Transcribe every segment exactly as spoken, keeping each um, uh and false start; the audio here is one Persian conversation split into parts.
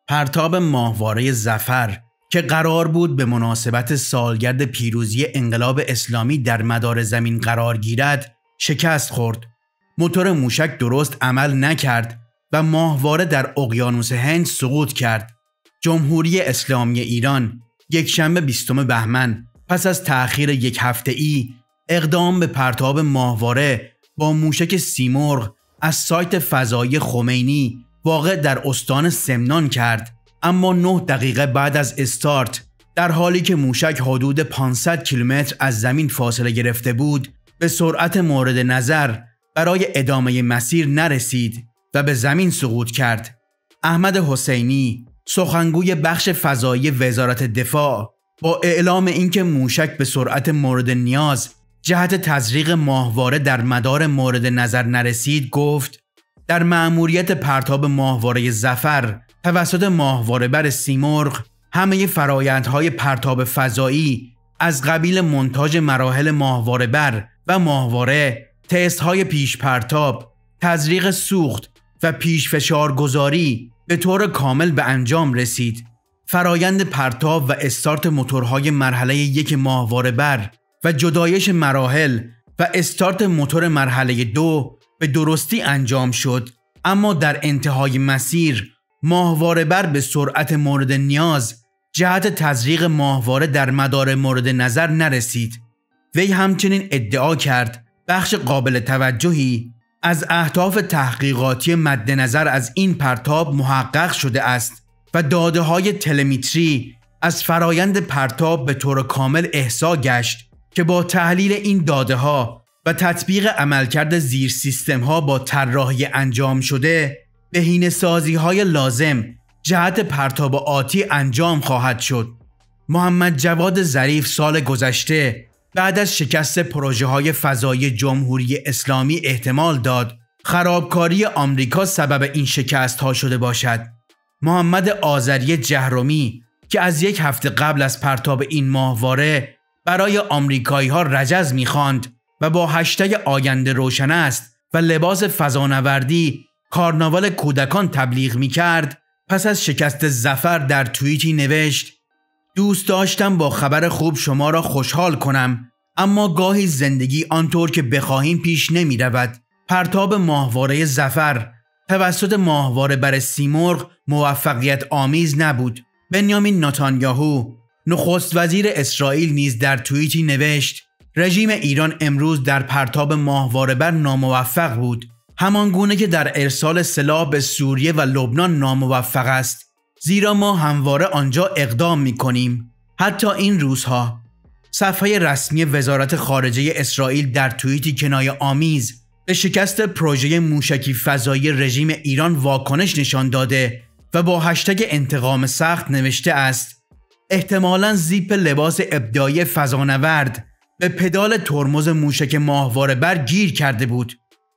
پرتاب ماهواره ظفر که قرار بود به مناسبت سالگرد پیروزی انقلاب اسلامی در مدار زمین قرار گیرد شکست خورد. موتور موشک درست عمل نکرد و ماهواره در اقیانوس هند سقوط کرد. جمهوری اسلامی ایران یکشنبه بیستم بهمن پس از تأخیر یک هفته‌ای اقدام به پرتاب ماهواره با موشک سیمرغ از سایت فضایی خمینی واقع در استان سمنان کرد، اما نه دقیقه بعد از استارت در حالی که موشک حدود پانصد کیلومتر از زمین فاصله گرفته بود به سرعت مورد نظر برای ادامه مسیر نرسید و به زمین سقوط کرد. احمد حسینی سخنگوی بخش فضایی وزارت دفاع با اعلام اینکه موشک به سرعت مورد نیاز جهت تزریق ماهواره در مدار مورد نظر نرسید گفت در مأموریت پرتاب ماهواره ظفر توسط ماهواره بر سیمرغ همه فرایندهای پرتاب فضایی از قبیل مونتاژ مراحل ماهواره بر و ماهواره، تست های پیش پرتاب، تزریق سوخت و پیش فشار گذاری به طور کامل به انجام رسید. فرایند پرتاب و استارت موتورهای مرحله یک ماهواره بر و جدایش مراحل و استارت موتور مرحله دو به درستی انجام شد، اما در انتهای مسیر ماهواره بر به سرعت مورد نیاز جهت تزریق ماهواره در مدار مورد نظر نرسید. وی همچنین ادعا کرد بخش قابل توجهی از اهداف تحقیقاتی مد نظر از این پرتاب محقق شده است و داده های تلمتری از فرایند پرتاب به طور کامل احصا گشت که با تحلیل این داده ها و تطبیق عملکرد زیر سیستم ها با طراحی انجام شده بهینه‌سازی های لازم جهت پرتاب آتی انجام خواهد شد. محمد جواد ظریف سال گذشته بعد از شکست پروژه های فضایی جمهوری اسلامی احتمال داد خرابکاری آمریکا سبب این شکست ها شده باشد. محمد آذری جهرمی که از یک هفته قبل از پرتاب این ماهواره برای آمریکایی ها رجز می‌خواند و با هشتگ آینده روشن است و لباس فضانوردی کارناوال کودکان تبلیغ می‌کرد، پس از شکست ظفر در توییتی نوشت دوست داشتم با خبر خوب شما را خوشحال کنم، اما گاهی زندگی آنطور که بخواهیم پیش نمی رود. پرتاب ماهواره ظفر توسط ماهواره بر سیمرغ موفقیت آمیز نبود. بنیامین نتانیاهو نخست وزیر اسرائیل نیز در توییتی نوشت رژیم ایران امروز در پرتاب ماهواره بر ناموفق بود، همان گونه که در ارسال سلاح به سوریه و لبنان ناموفق است، زیرا ما همواره آنجا اقدام می کنیم. حتی این روزها صفحه رسمی وزارت خارجه اسرائیل در توییتی کنایه آمیز به شکست پروژه موشکی فضایی رژیم ایران واکنش نشان داده و با هشتگ انتقام سخت نوشته است احتمالاً زیپ لباس ابداعی فضانورد به پدال ترمز موشک ماهواره بر گیر کرده بود.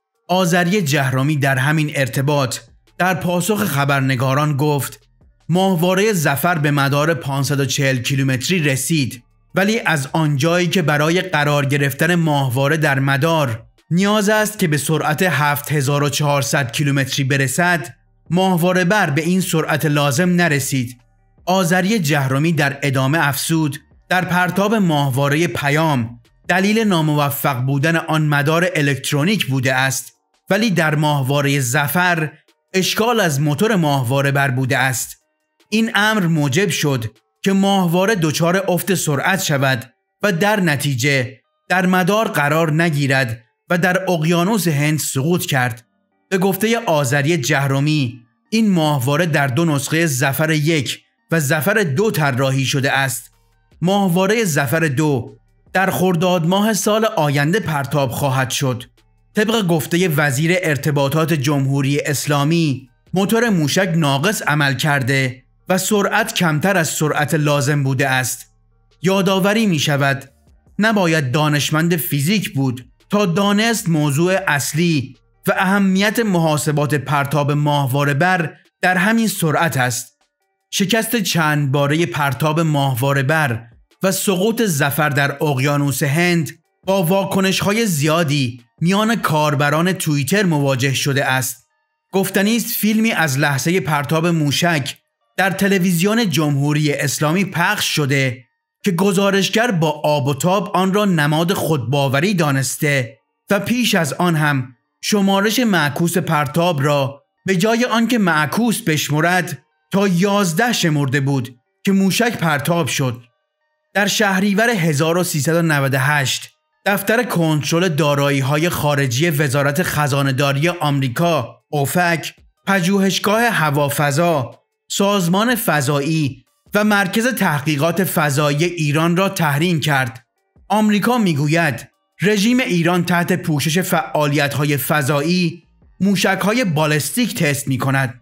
آذری جهرمی در همین ارتباط در پاسخ خبرنگاران گفت ماهواره ظفر به مدار پانصد و چهل کیلومتری رسید، ولی از آنجایی که برای قرار گرفتن ماهواره در مدار نیاز است که به سرعت هفت هزار و چهارصد کیلومتری برسد، ماهواره بر به این سرعت لازم نرسید. آذری جهرمی در ادامه افزود در پرتاب ماهواره پیام دلیل ناموفق بودن آن مدار الکترونیک بوده است، ولی در ماهواره ظفر اشکال از موتور ماهواره بر بوده است. این امر موجب شد که ماهواره دچار افت سرعت شود و در نتیجه در مدار قرار نگیرد و در اقیانوس هند سقوط کرد. به گفته آذری جهرمی این ماهواره در دو نسخه ظفر یک و ظفر دو طراحی شده است. ماهواره ظفر دو در خرداد ماه سال آینده پرتاب خواهد شد. طبق گفته وزیر ارتباطات جمهوری اسلامی موتور موشک ناقص عمل کرده و سرعت کمتر از سرعت لازم بوده است. یادآوری می شود نباید دانشمند فیزیک بود تا دانست موضوع اصلی و اهمیت محاسبات پرتاب ماهواره بر در همین سرعت است. شکست چند باره پرتاب ماهواره بر و سقوط ظفر در اقیانوس هند با واکنش‌های زیادی میان کاربران توییتر مواجه شده است. گفتنی است فیلمی از لحظه پرتاب موشک در تلویزیون جمهوری اسلامی پخش شده که گزارشگر با آب و تاب آن را نماد خودباوری دانسته و پیش از آن هم شمارش معکوس پرتاب را به جای آنکه معکوس بشمرد تا یازده شمرده بود که موشک پرتاب شد. در شهریور هزار و سیصد و نود و هشت دفتر کنترل دارایی‌های خارجی وزارت خزانه‌داری آمریکا اوفک، پژوهشگاه هوافضا، سازمان فضایی و مرکز تحقیقات فضایی ایران را تحریم کرد. آمریکا میگوید رژیم ایران تحت پوشش فعالیت‌های فضایی موشک‌های بالستیک تست می‌کند.